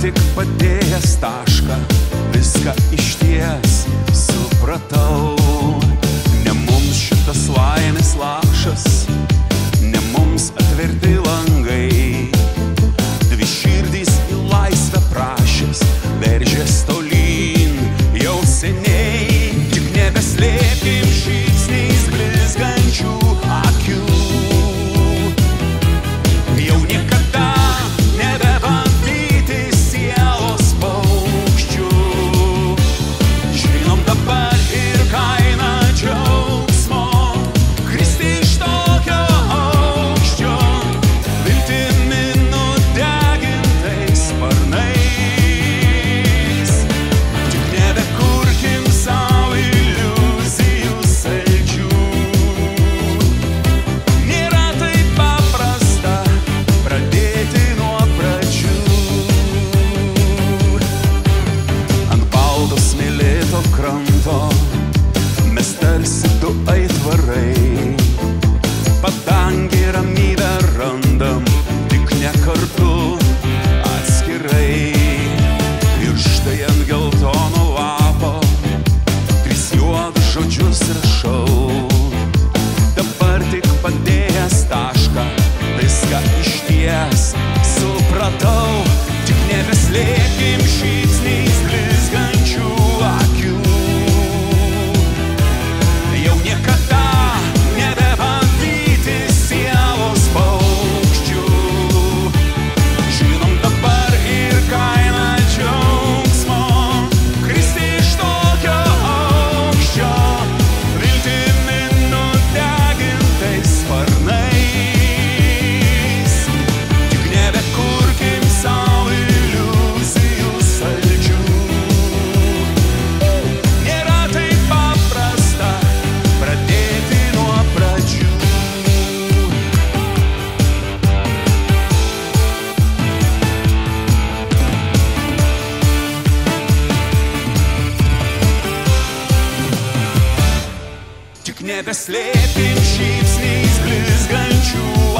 tik padėjęs tašką, viską išties supratau. Ne mums šitas laimės lašas, ne mums atverti langai. Dvi širdys į laisvę prašęs, veržės tolyn jau seniai. Tik nebeslėpkim šypsniais blizgančių akių. Jau niekada nebebandyti sielos paukščių. Žinom dabar ir kainą džiaugsmo, kristi iš tokio aukščio, viltimi nudegintais sparnais. Tik nebekurkim sau iliuzijų saldžių. Nėra taip paprasta pradėti nuo pradžių. Ant balto smėlėto kranto mes tarsi du aitvarai. Padangė ramybę randam, tik ne kartu, atskirai. Ir štai ant geltono lapo 3 juodus žodžius rašau. Dabar tik padėjęs tašką, viską išties supratau. Tik nebeslėpkim šypsniais blizgančių akių. Jau niekada nebebandyti sielos paukščių. Žinom dabar ir kainą džiaugsmo, kristi iš tokio aukščio, viltimi nudegintais sparnais. Tik nebekurkim sau iliuzijų saldžių. Nėra taip paprasta pradėti nuo pradžių. Tik nebeslėpkim šypsniais blizgančių